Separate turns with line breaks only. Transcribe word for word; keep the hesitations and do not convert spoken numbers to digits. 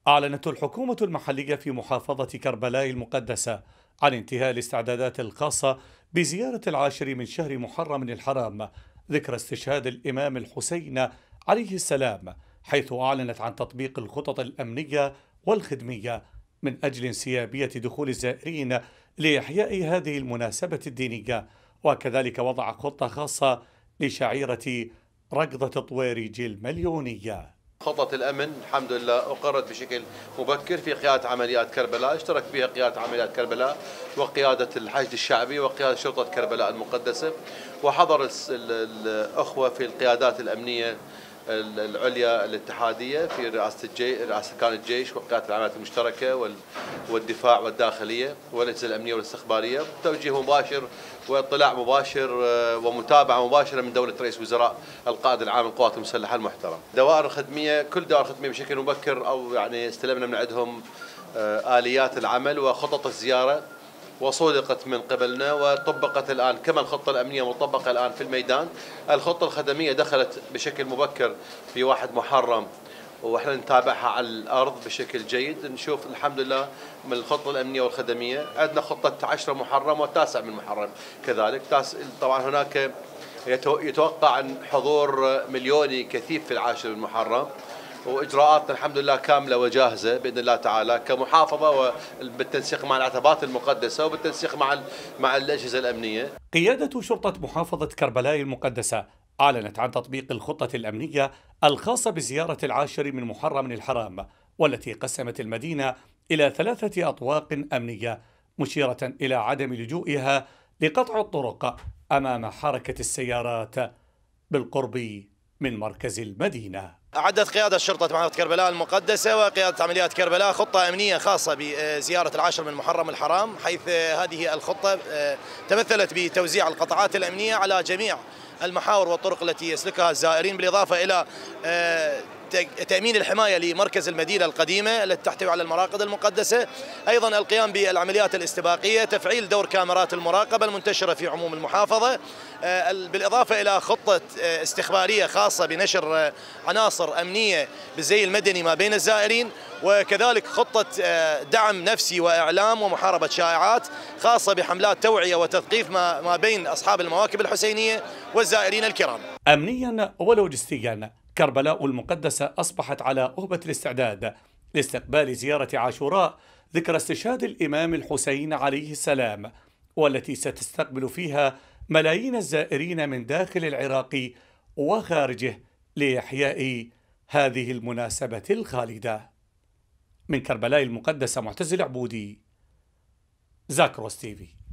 أعلنت الحكومة المحلية في محافظة كربلاء المقدسة عن انتهاء الاستعدادات الخاصة بزيارة العاشر من شهر محرم الحرام، ذكرى استشهاد الإمام الحسين عليه السلام، حيث أعلنت عن تطبيق الخطط الأمنية والخدمية من أجل انسيابية دخول الزائرين لإحياء هذه المناسبة الدينية، وكذلك وضع خطة خاصة لشعيرة ركضة طويرج المليونية.
خطة الأمن الحمد لله أقرت بشكل مبكر في قيادة عمليات كربلاء، اشترك فيها قيادة عمليات كربلاء وقيادة الحشد الشعبي وقيادة شرطة كربلاء المقدسة، وحضر الأخوة في القيادات الأمنية العليا الاتحادية في رئاسة الجيش، رئاسة كان الجيش وقيادة العمليات المشتركة والدفاع والداخلية والأجهزة الأمنية والاستخبارية، توجيه مباشر واطلاع مباشر ومتابعة مباشرة من دولة رئيس وزراء القائد العام للقوات المسلحة المحترم. دوائر الخدمية، كل دوائر الخدمية بشكل مبكر أو يعني استلمنا من عندهم آليات العمل وخطط الزيارة، وصدقت من قبلنا وطبقت الآن كما الخطة الأمنية مطبقة الآن في الميدان. الخطة الخدمية دخلت بشكل مبكر في واحد محرم واحنا نتابعها على الأرض بشكل جيد، نشوف الحمد لله من الخطة الأمنية والخدمية. عندنا خطة عشرة محرم والتاسع من محرم كذلك. طبعا هناك يتوقع أن حضور مليوني كثيف في العاشر من محرم، واجراءاتنا الحمد لله كامله وجاهزه باذن الله تعالى كمحافظه، وبالتنسيق مع العتبات المقدسه وبالتنسيق مع مع الاجهزه الامنيه.
قياده شرطه محافظه كربلاء المقدسه اعلنت عن تطبيق الخطه الامنيه الخاصه بزياره العاشر من محرم الحرام، والتي قسمت المدينه الى ثلاثه اطواق امنيه، مشيره الى عدم لجوئها لقطع الطرق امام حركه السيارات بالقرب من مركز المدينه.
أعدت قيادة شرطة محافظة كربلاء المقدسة وقيادة عمليات كربلاء خطة أمنية خاصة بزيارة العاشر من محرم الحرام، حيث هذه الخطة تمثلت بتوزيع القطعات الأمنية على جميع المحاور والطرق التي يسلكها الزائرين، بالإضافة إلى تأمين الحماية لمركز المدينة القديمة التي تحتوي على المراقد المقدسة، أيضا القيام بالعمليات الاستباقية، تفعيل دور كاميرات المراقبة المنتشرة في عموم المحافظة، بالإضافة إلى خطة استخبارية خاصة بنشر عناصر أمنية بالزي المدني ما بين الزائرين، وكذلك خطة دعم نفسي وإعلام ومحاربة شائعات خاصة بحملات توعية وتثقيف ما بين أصحاب المواكب الحسينية والزائرين الكرام.
أمنيا ولوجستيا، كربلاء المقدسة أصبحت على أهبة الاستعداد لاستقبال زيارة عاشوراء ذكرى استشهاد الإمام الحسين عليه السلام، والتي ستستقبل فيها ملايين الزائرين من داخل العراق وخارجه لإحياء هذه المناسبة الخالدة. من كربلاء المقدسة معتز العبودي، زاكروس تي في.